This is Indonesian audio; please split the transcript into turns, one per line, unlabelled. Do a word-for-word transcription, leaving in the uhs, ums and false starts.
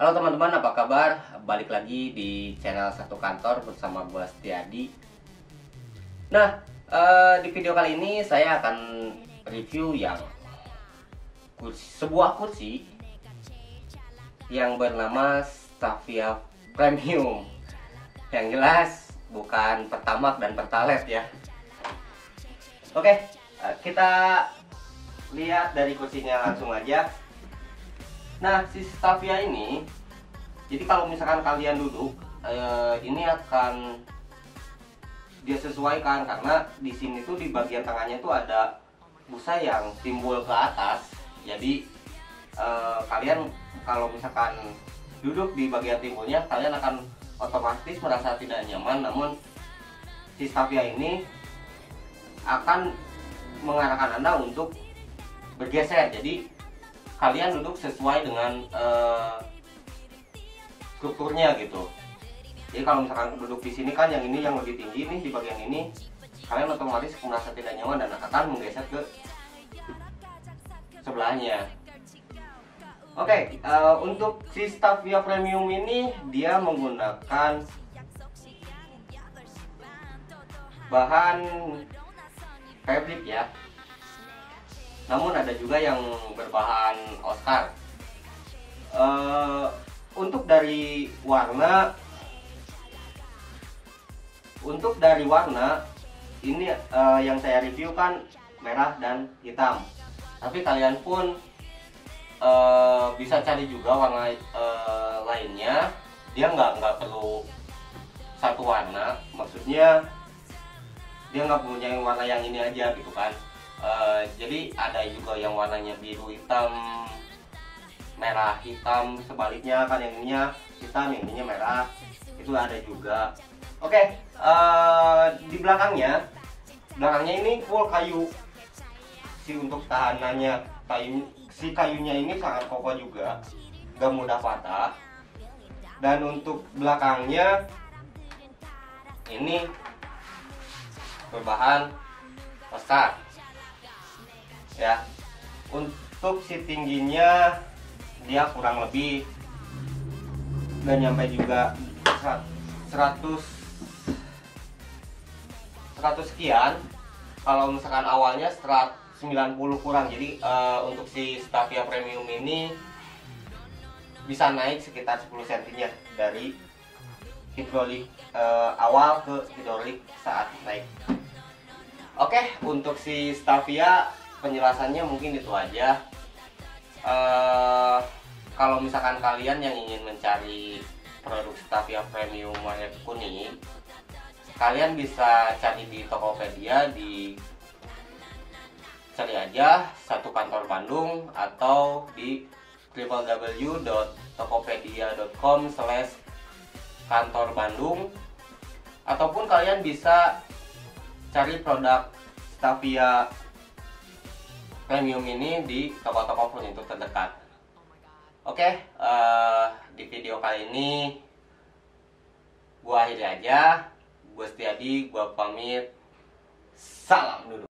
Halo teman-teman, apa kabar? Balik lagi di channel Satu Kantor bersama gue Setiadi. Nah, eh, di video kali ini saya akan review yang kursi, sebuah kursi yang bernama Stavia Premium. Yang jelas bukan Pertamax dan Pertalite ya. Oke, kita lihat dari kursinya langsung aja. Nah, si Stavia ini, jadi kalau misalkan kalian duduk, eh, ini akan dia sesuaikan karena di sini tuh di bagian tengahnya tuh ada busa yang timbul ke atas. Jadi eh, kalian kalau misalkan duduk di bagian timbulnya, kalian akan otomatis merasa tidak nyaman. Namun si Stavia ini akan mengarahkan Anda untuk bergeser. Jadi kalian duduk sesuai dengan uh, strukturnya gitu. Jadi kalau misalkan duduk di sini kan yang ini yang lebih tinggi nih di bagian ini, kalian otomatis merasa tidak nyaman dan akan menggeser ke sebelahnya. Oke, okay, uh, untuk si Stavia Premium ini dia menggunakan bahan fabric ya. Namun ada juga yang berbahan Oscar. Uh, untuk dari warna, untuk dari warna ini uh, yang saya review kan merah dan hitam. Tapi kalian pun uh, bisa cari juga warna uh, lainnya. Dia nggak nggak perlu satu warna. Maksudnya dia nggak punya warna yang ini aja gitu kan. Uh, jadi ada juga yang warnanya biru hitam, merah hitam, sebaliknya kan yang ininya hitam, yang ininya merah, itu ada juga. Oke, okay, uh, di belakangnya, belakangnya ini full kayu. Si untuk tahanannya, kayu, si kayunya ini sangat kokoh juga, gak mudah patah. Dan untuk belakangnya ini berbahan Oscar. Ya, untuk si tingginya dia kurang lebih dan nyampe juga seratus sekian. Kalau misalkan awalnya seratus sembilan puluh kurang, jadi uh, untuk si Stavia Premium ini bisa naik sekitar sepuluh sentimeter dari hidrolik uh, awal ke hidrolik saat naik. Oke, untuk si Stavia penjelasannya mungkin itu aja. Uh, kalau misalkan kalian yang ingin mencari produk Stavia Premium warna kuning, kalian bisa cari di Tokopedia, di cari aja Satu Kantor Bandung atau di w w w dot tokopedia dot com slash kantor Bandung, ataupun kalian bisa cari produk Stavia Premium ini di toko-toko furnitur terdekat. Oke, uh, di video kali ini gua akhiri aja. Gua Setiadi, gua pamit. Salam dulu.